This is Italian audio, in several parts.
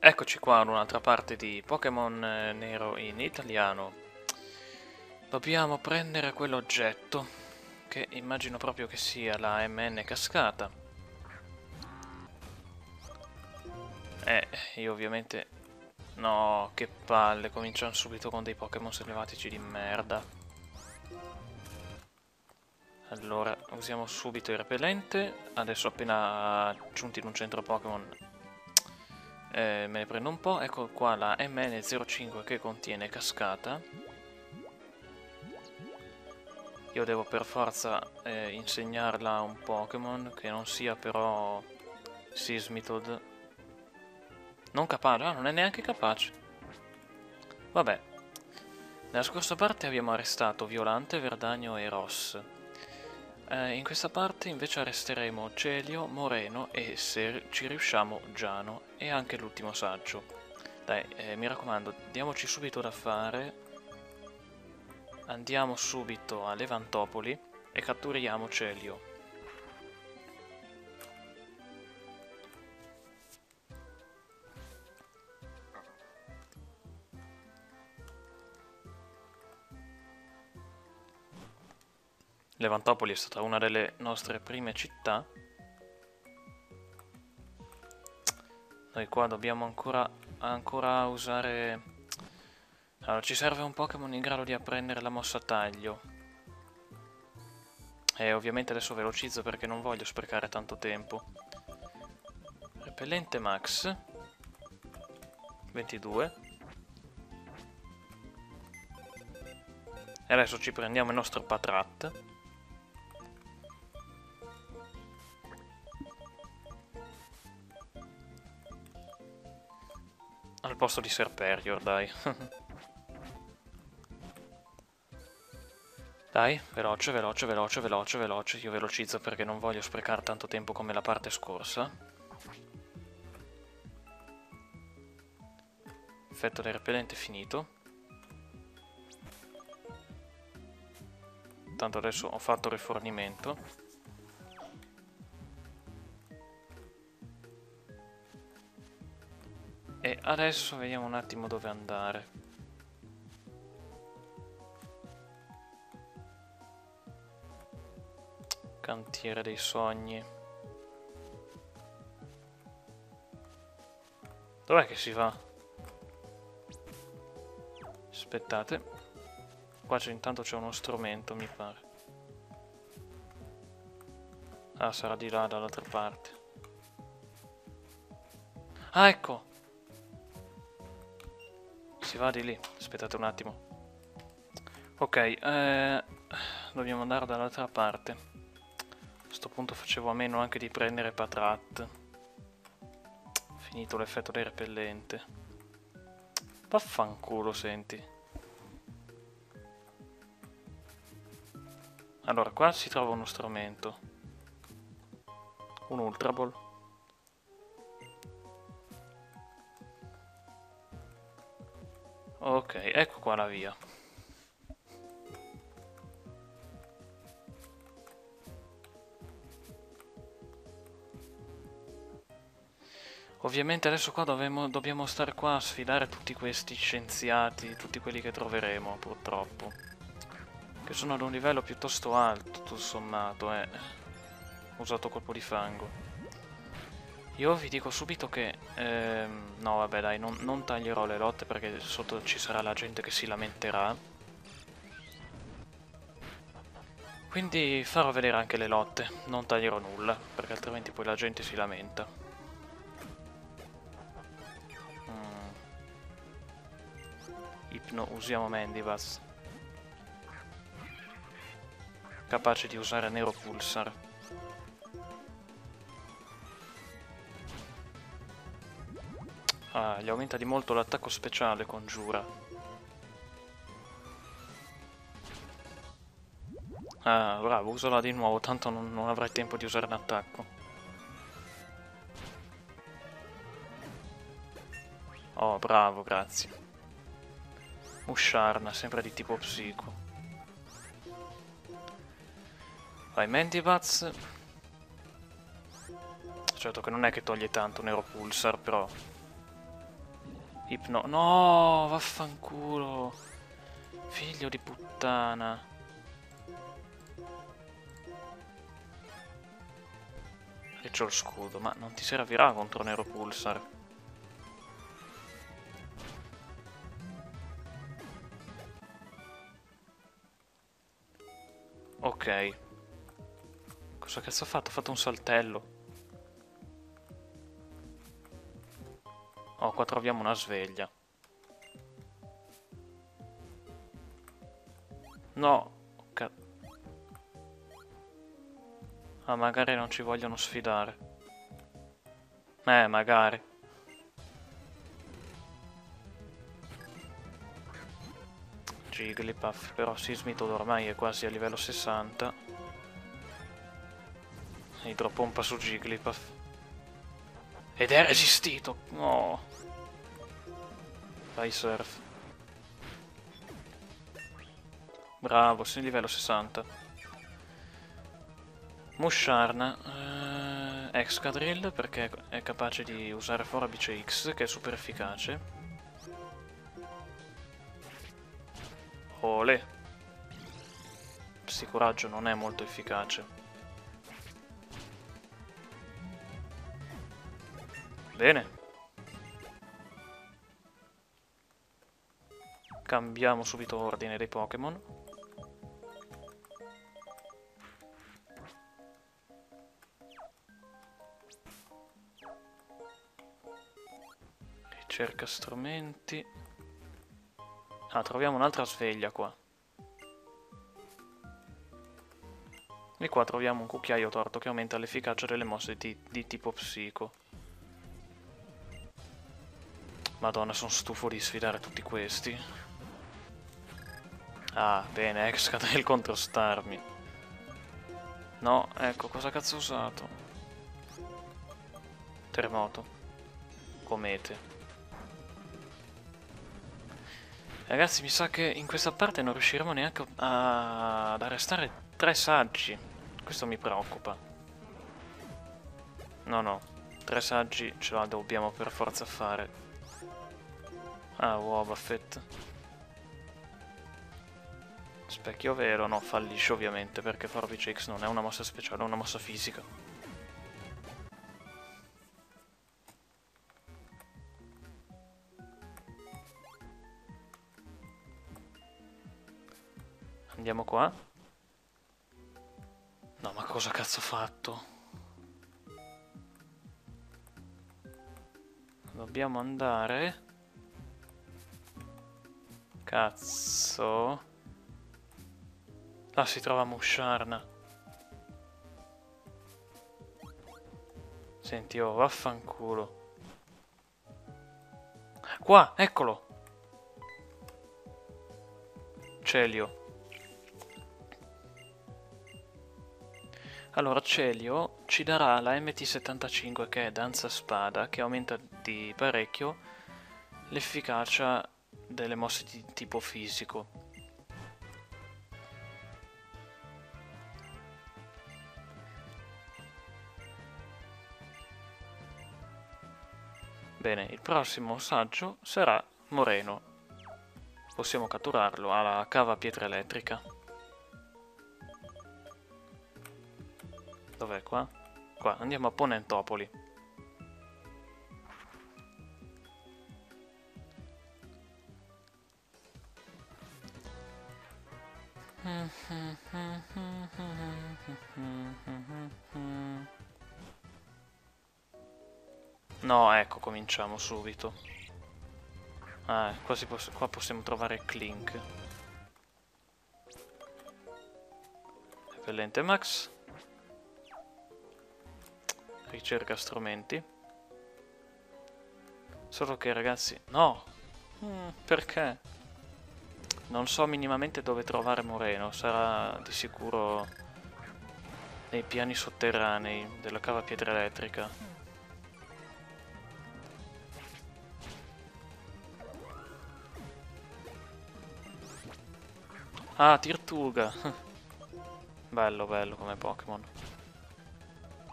Eccoci qua ad un'altra parte di Pokémon Nero in italiano. Dobbiamo prendere quell'oggetto, che immagino proprio che sia la MN cascata. Io ovviamente... No, che palle, cominciamo subito con dei Pokémon selvatici di merda. Allora, usiamo subito il repellente. Adesso appena giunti in un centro Pokémon me ne prendo un po'. Ecco qua la MN05 che contiene cascata. Io devo per forza insegnarla a un Pokémon che non sia però Sismitoad. Non capace? Ah, non è neanche capace. Vabbè. Nella scorsa parte abbiamo arrestato Violante, Verdagno e Ross. In questa parte invece arresteremo Celio, Moreno e, se ci riusciamo, Giano e anche l'ultimo saggio. Dai, mi raccomando, diamoci subito da fare. Andiamo subito a Levantopoli e catturiamo Celio. Levantopoli è stata una delle nostre prime città. Noi qua dobbiamo ancora usare... Allora, ci serve un Pokémon in grado di apprendere la mossa taglio. E ovviamente adesso velocizzo perché non voglio sprecare tanto tempo. Repellente Max 22. E adesso ci prendiamo il nostro Patrat. Al posto di Serperior, dai. Dai, veloce, veloce, veloce, veloce, veloce. Io velocizzo perché non voglio sprecare tanto tempo come la parte scorsa. Effetto del repellente finito. Tanto adesso ho fatto il rifornimento. E adesso vediamo un attimo dove andare. Cantiere dei sogni. Dov'è che si va? Aspettate. Qua intanto c'è uno strumento, mi pare. Ah, sarà di là, dall'altra parte. Ah, ecco! Si va di lì. Aspettate un attimo. Ok, dobbiamo andare dall'altra parte. A questo punto facevo a meno anche di prendere Patrat. Finito l'effetto del repellente. Vaffanculo, senti. Allora, qua si trova uno strumento. Un Ultra Ball. Ok, ecco qua la via. Ovviamente adesso qua dobbiamo stare qua a sfidare tutti questi scienziati, tutti quelli che troveremo, purtroppo. Che sono ad un livello piuttosto alto, tutto sommato, Ho usato colpo di fango. Io vi dico subito che... no, vabbè, dai, non taglierò le lotte perché sotto ci sarà la gente che si lamenterà. Quindi farò vedere anche le lotte, non taglierò nulla, perché altrimenti poi la gente si lamenta. Ipno, usiamo Mandibuzz. Capace di usare Nero Pulsar. Ah, gli aumenta di molto l'attacco speciale, congiura. Ah, bravo, usala di nuovo, tanto non avrai tempo di usare l'attacco. Oh, bravo, grazie. Musharna, sempre di tipo psico. Vai, Mandibuzz. Certo che non è che toglie tanto Nero Pulsar, però Ipno... No, vaffanculo. Figlio di puttana. E c'ho il scudo, ma non ti servirà contro Nero Pulsar. Ok. Cosa cazzo ha fatto? Ha fatto un saltello. Oh, qua troviamo una sveglia. No. Ah, magari non ci vogliono sfidare. Magari. Jigglypuff, però Sismitoad ormai è quasi a livello 60. Idropompa su Jigglypuff. Ed è resistito! No! Vai Surf. Bravo, sei a livello 60. Musharna. Excadrill perché è capace di usare Forbice X, che è super efficace. Olè. Psicoraggio non è molto efficace. Bene. Cambiamo subito ordine dei Pokémon. Ricerca strumenti. Ah, troviamo un'altra sveglia qua. E qua troviamo un cucchiaio torto che aumenta l'efficacia delle mosse di tipo psico. Madonna, sono stufo di sfidare tutti questi. Ah, bene, Excadrill contro Starmie. No, ecco, cosa cazzo ho usato? Terremoto. Comete. Ragazzi, mi sa che in questa parte non riusciremo neanche ad arrestare 3 saggi. Questo mi preoccupa. No. 3 saggi ce la dobbiamo per forza fare. Ah, Wobbuffet. Specchio vero, no, fallisce ovviamente perché Forbice X non è una mossa speciale, è una mossa fisica. Andiamo qua. No, ma cosa cazzo ho fatto? Dobbiamo andare... Cazzo... Ah, si trova Musharna. Senti, oh, vaffanculo. Qua, eccolo! Celio. Allora, Celio ci darà la MT75 che è Danza Spada, che aumenta di parecchio l'efficacia delle mosse di tipo fisico. Bene, il prossimo saggio sarà Moreno. Possiamo catturarlo alla cava pietra elettrica. Dov'è qua? Qua, andiamo a Ponentopoli. No, ecco, cominciamo subito. Ah, qua possiamo trovare Clink. Repellente Max. Ricerca strumenti. Solo che ragazzi... No! Perché? Non so minimamente dove trovare Moreno. Sarà di sicuro nei piani sotterranei della cava pietra elettrica. Ah, Tirtuga! Bello, bello come Pokémon.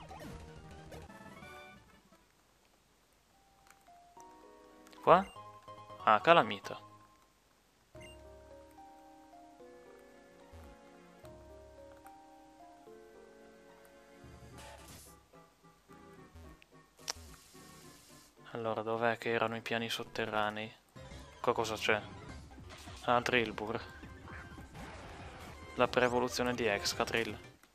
Qua? Ah, calamita. Allora, dov'è che erano i piani sotterranei? Qua cosa c'è? Ah, Drillbur. La pre-evoluzione di Excadrill.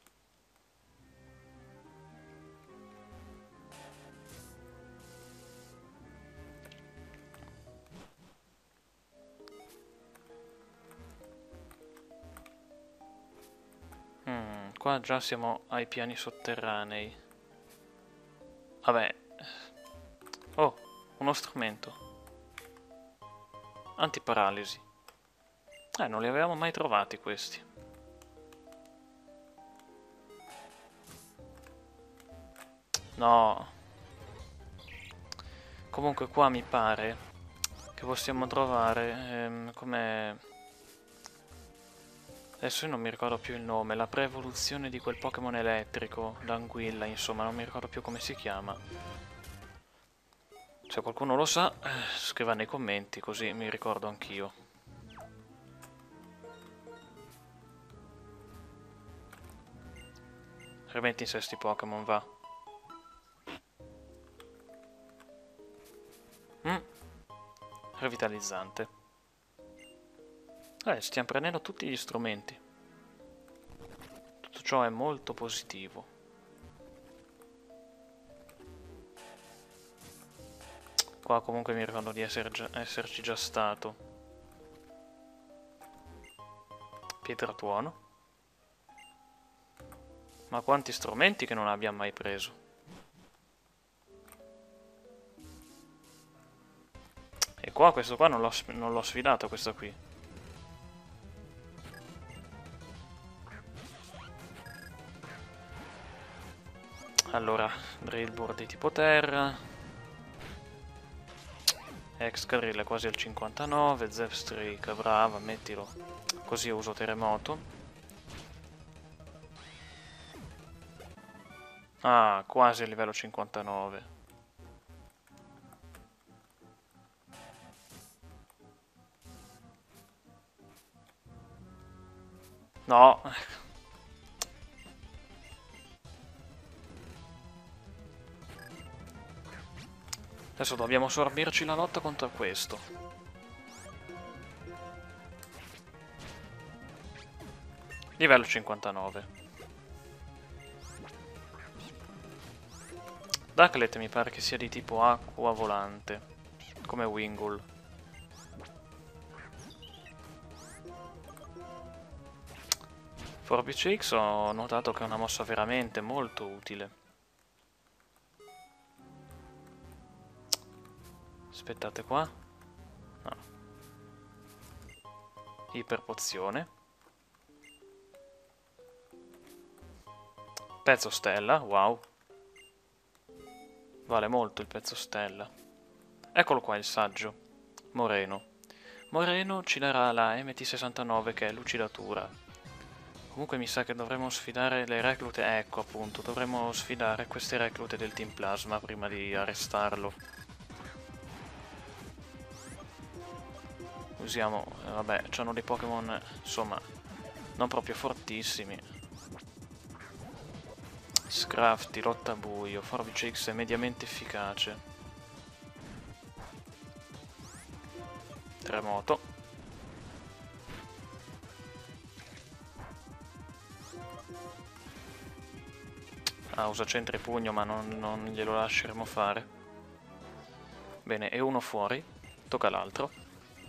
Qua già siamo ai piani sotterranei. Vabbè. Oh, uno strumento. Antiparalisi. Non li avevamo mai trovati questi. No. Comunque qua mi pare che possiamo trovare come... Adesso io non mi ricordo più il nome, la pre-evoluzione di quel Pokémon elettrico, l'anguilla, insomma, non mi ricordo più come si chiama. Se qualcuno lo sa, scriva nei commenti, così mi ricordo anch'io. Rimetti in sé sti Pokémon, va. Revitalizzante. Stiamo prendendo tutti gli strumenti. Tutto ciò è molto positivo. Qua comunque mi ricordo di esserci già stato. Pietratuono. Ma quanti strumenti che non abbiamo mai preso. E qua questo qua non l'ho sfidato, questo qui. Allora, Drillbur di tipo terra. Excadrill è quasi al 59. Zepstreak, brava, mettilo. Così uso terremoto. Ah, quasi a livello 59. No. Adesso dobbiamo sorbirci la lotta contro questo. Livello 59. Ducklet mi pare che sia di tipo acqua volante, come Wingull. Forbice X ho notato che è una mossa veramente molto utile. Aspettate qua. No. Iperpozione. Pezzo stella, wow. Vale molto il pezzo stella. Eccolo qua il saggio. Moreno. Moreno ci darà la MT69 che è lucidatura. Comunque mi sa che dovremmo sfidare le reclute. Ecco appunto, dovremmo sfidare queste reclute del Team Plasma prima di arrestarlo. Usiamo, vabbè, c'hanno dei Pokémon, insomma, non proprio fortissimi. Scrafty, lotta buio, Forbice X è mediamente efficace. Terremoto. Ah, usa centripugno ma non glielo lasceremo fare. Bene, e uno fuori. Tocca l'altro.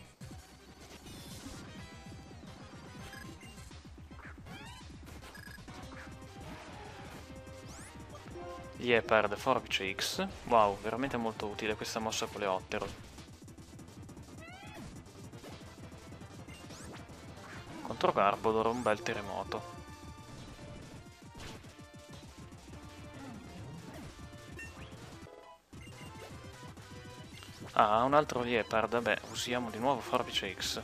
Liepard, Forbice X. Wow, veramente molto utile questa mossa coleottero. Contro Garbodor un bel terremoto. Ah, un altro Liepard, vabbè, usiamo di nuovo Forbice X.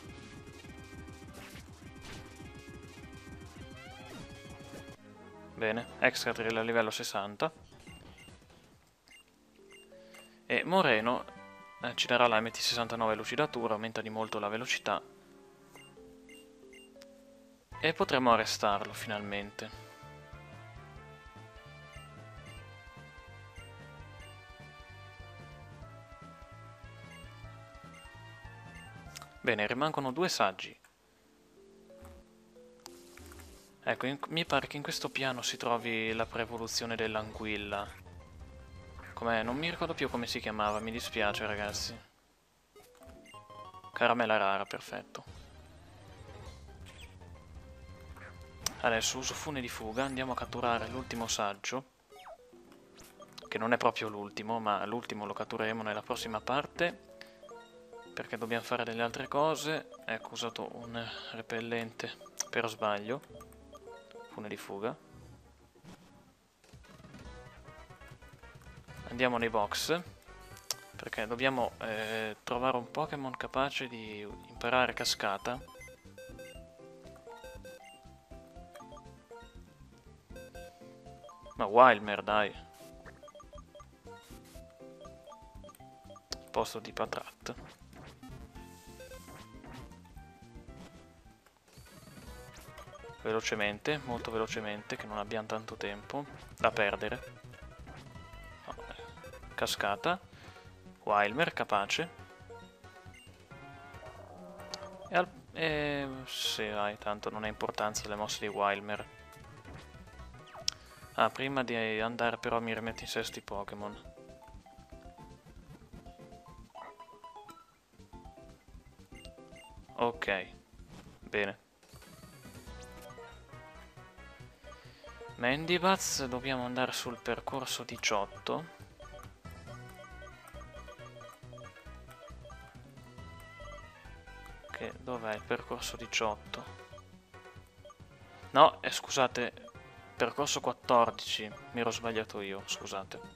Bene, Excadrill a livello 60. E Moreno ci darà la MT69 lucidatura, aumenta di molto la velocità. E potremo arrestarlo finalmente. Bene, rimangono 2 saggi. Ecco, mi pare che in questo piano si trovi la pre-evoluzione dell'anguilla. Non mi ricordo più come si chiamava, mi dispiace ragazzi. Caramella rara, perfetto. Adesso uso fune di fuga, andiamo a catturare l'ultimo saggio. Che non è proprio l'ultimo, ma l'ultimo lo cattureremo nella prossima parte. Perché dobbiamo fare delle altre cose. Ecco, ho usato un repellente per sbaglio. Fune di fuga. Andiamo nei box. Perché dobbiamo trovare un Pokémon capace di imparare cascata. Ma Wilmer, dai. Posto di Patrat. Velocemente, molto velocemente, che non abbiamo tanto tempo da perdere. No, cascata. Wilmer, capace. Sì, dai, tanto non ha importanza le mosse di Wilmer. Ah, prima di andare però mi rimetto in sesto i Pokémon. Ok, bene. Mandibuzz, dobbiamo andare sul percorso 18. Che dov'è il percorso 18? No, scusate, percorso 14, mi ero sbagliato io, scusate.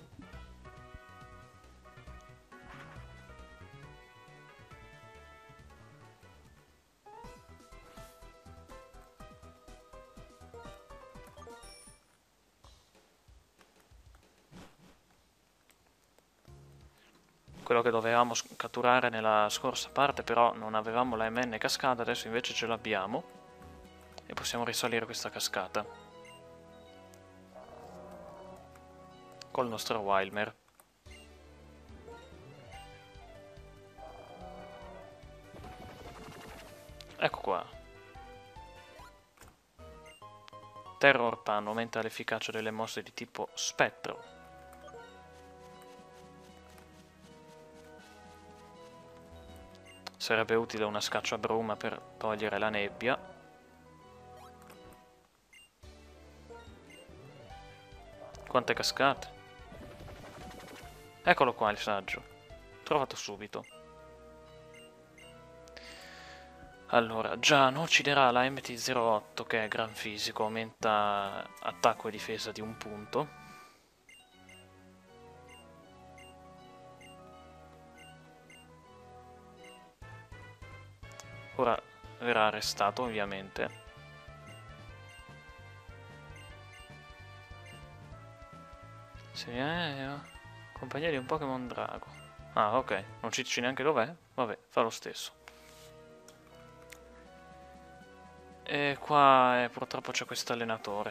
Quello che dovevamo catturare nella scorsa parte, però non avevamo la MN cascata, adesso invece ce l'abbiamo e possiamo risalire questa cascata col nostro Wilmer. Ecco qua. Terror Pan aumenta l'efficacia delle mosse di tipo spettro. Sarebbe utile una scacciabruma per togliere la nebbia. Quante cascate. Eccolo qua il saggio. Trovato subito. Allora, Giano ucciderà la MT-08 che è gran fisico, aumenta attacco e difesa di 1 punto. Ora verrà arrestato ovviamente. Sì, compagnia di un Pokémon Drago. Ah, ok, non ci dici neanche dov'è? Vabbè, fa lo stesso. E qua purtroppo c'è questo allenatore.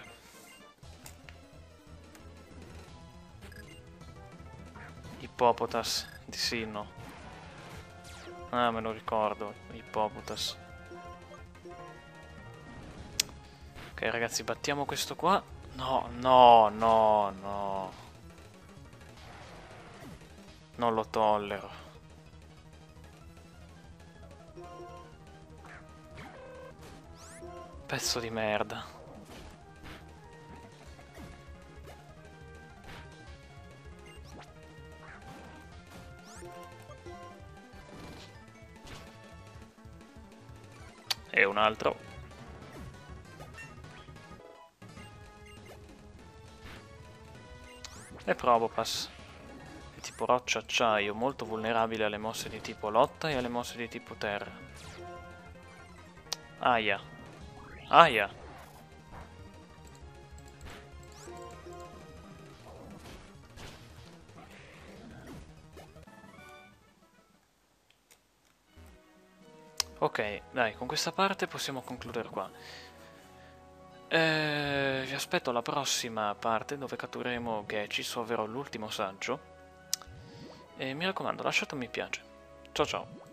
Hippopotas di Sinnoh. Ah, me lo ricordo, Hippopotas. Ok ragazzi, battiamo questo qua. No, no, no, no. Non lo tollero. Pezzo di merda. E un altro. E Probopass. Di tipo roccia acciaio, molto vulnerabile alle mosse di tipo lotta e alle mosse di tipo terra. Aia. Aia. Ok, dai, con questa parte possiamo concludere qua. Vi aspetto alla prossima parte dove cattureremo Gechis, ovvero l'ultimo saggio. E mi raccomando, lasciate un mi piace. Ciao ciao.